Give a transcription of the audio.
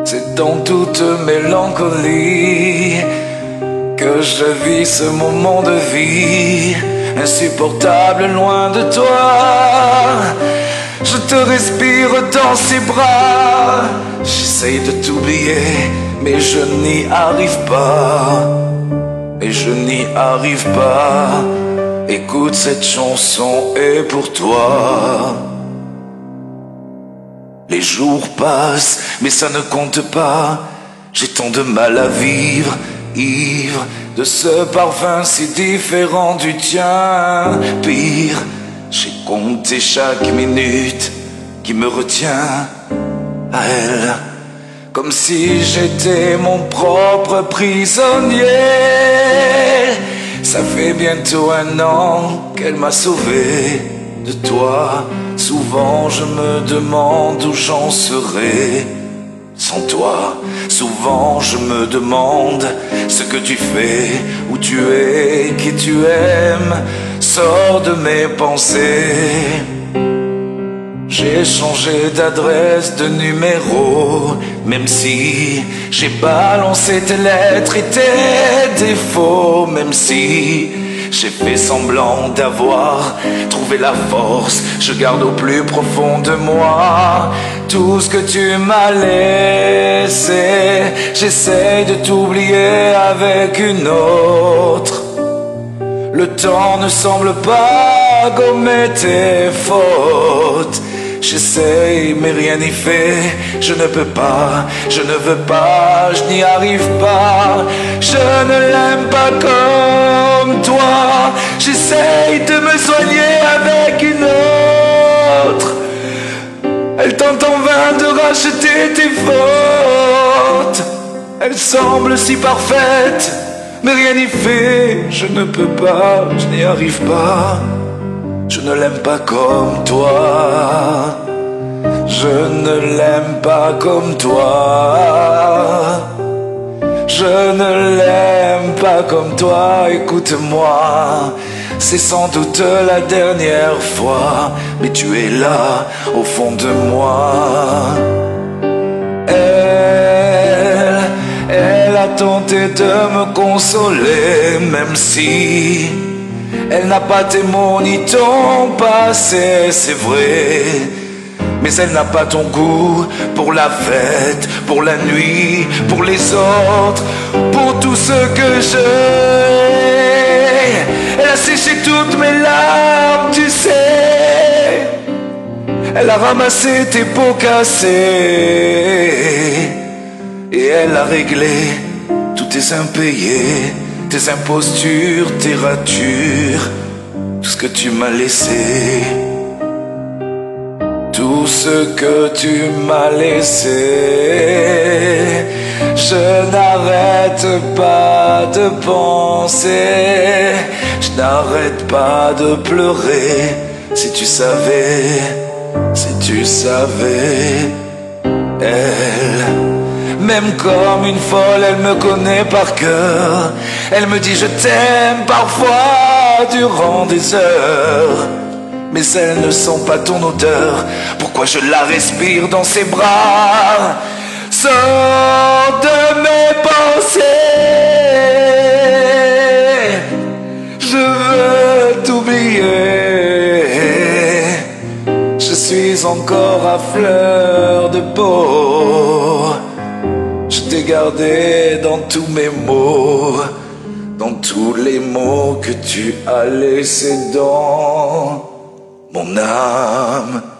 C'est dans toute mélancolie que je vis ce moment de vie insupportable loin de toi. Je te respire dans ses bras. J'essaye de t'oublier, mais je n'y arrive pas. Et je n'y arrive pas. Écoute, cette chanson est pour toi. Les jours passent, mais ça ne compte pas. J'ai tant de mal à vivre, ivre de ce parfum si différent du tien. Pire, j'ai compté chaque minute qui me retient à elle, comme si j'étais mon propre prisonnier. Ça fait bientôt 1 an qu'elle m'a sauvé de toi. Souvent je me demande où j'en serais sans toi. Souvent je me demande ce que tu fais, où tu es, qui tu aimes. Sors de mes pensées. J'ai changé d'adresse, de numéro, même si j'ai balancé tes lettres et tes défauts, même si j'ai fait semblant d'avoir trouvé la force, je garde au plus profond de moi tout ce que tu m'as laissé. J'essaye de t'oublier avec une autre. Le temps ne semble pas gommer tes fautes. J'essaye mais rien n'y fait. Je ne peux pas, je ne veux pas, je n'y arrive pas. Je ne l'aime pas comme toi. J'essaye de me soigner avec une autre. Elle tente en vain de racheter tes fautes. Elle semble si parfaite, mais rien n'y fait. Je ne peux pas, je n'y arrive pas. Je ne l'aime pas comme toi. Je ne l'aime pas comme toi. Je ne l'aime pas comme toi. Écoute-moi, c'est sans doute la dernière fois, mais tu es là au fond de moi. Elle a tenté de me consoler, même si elle n'a pas tes mots ni ton passé, c'est vrai. Mais elle n'a pas ton goût pour la fête, pour la nuit, pour les autres, pour tout ce que j'ai. Elle a séché toutes mes larmes, tu sais. Elle a ramassé tes pots cassés. Et elle a réglé tous tes impayés, tes impostures, tes ratures, tout ce que tu m'as laissé. Tout ce que tu m'as laissé. Je n'arrête pas de penser, je n'arrête pas de pleurer. Si tu savais, elle, même comme une folle, elle me connaît par cœur. Elle me dit je t'aime parfois durant des heures. Mais elles ne sont pas ton odeur. Pourquoi je la respire dans ses bras? Sors de mes pensées. Je veux t'oublier. Je suis encore à fleur de peau. Je t'ai gardé dans tous mes mots, dans tous les mots que tu as laissés dans mon âme.